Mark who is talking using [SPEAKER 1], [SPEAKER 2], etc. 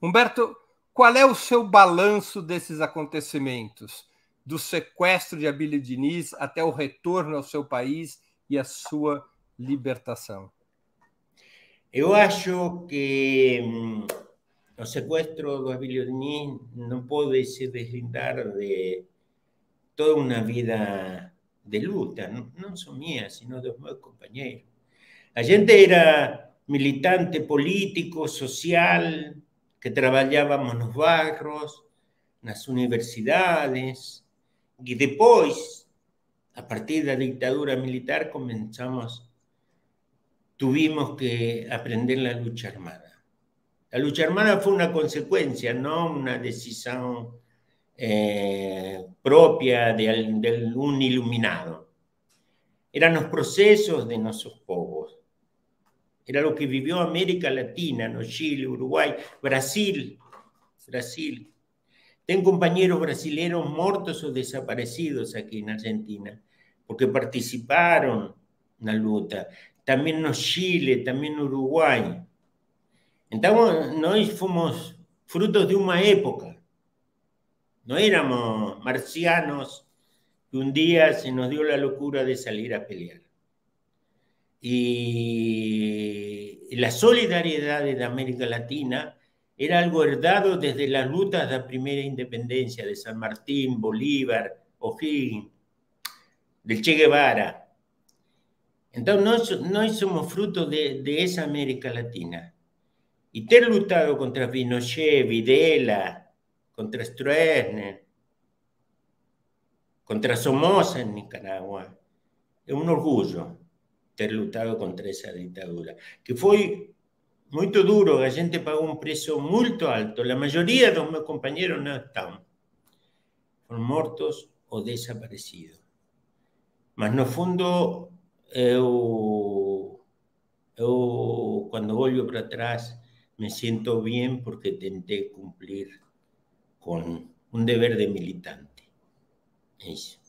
[SPEAKER 1] Humberto, qual é o seu balanço desses acontecimentos? Do sequestro de Abílio Diniz até o retorno ao seu país e a sua libertação.
[SPEAKER 2] Eu acho que o sequestro do Abílio Diniz não pode se deslindar de toda uma vida de luta, não só minha, sino dos meus companheiros. A gente era militante político, social, que trabalhávamos nos bairros, nas universidades, e depois, a partir da ditadura militar, tuvimos que aprender la lucha armada. La lucha armada fue una consecuencia, no una decisión propia de un iluminado. Eran los procesos de nuestros povos. Era lo que vivió América Latina, ¿no? Chile, Uruguay, Brasil. Tengo compañeros brasileños muertos o desaparecidos aquí en Argentina, porque participaron en la lucha. También en Chile, también en Uruguay. Entonces, nosotros fuimos frutos de una época. No éramos marcianos que un día se nos dio la locura de salir a pelear. Y la solidaridad de América Latina era algo heredado desde las luchas de la primera independencia de San Martín, Bolívar, O'Higgins, del Che Guevara. Entonces, nosotros somos fruto de esa América Latina. Y ter luchado contra Pinochet, Videla, contra Stroessner, contra Somoza en Nicaragua, es un orgullo ter luchado contra esa dictadura, que fue muy duro, la gente pagó un precio muy alto, la mayoría de mis compañeros no están, fueron muertos o desaparecidos. Mas no fundo, cuando vuelvo para atrás, me siento bien porque intenté cumplir con un deber de militante. Eso.